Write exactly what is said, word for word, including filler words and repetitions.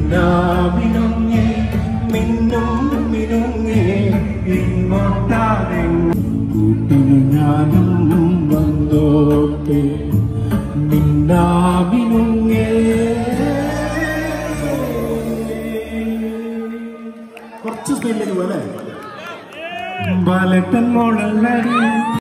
മിന്നാമിനുങ്ങി മിന്നും മിനുങ്ങി ഇങ്ങോട്ടാതെ കൂട്ടിന് ഞാനും വന്നോട്ടെ മിന്നാമിനുങ്ങേ കുറച്ച് സ്പീഡിലേക്ക് പോലെ ബാലട്ടൻ മോളല്ലടി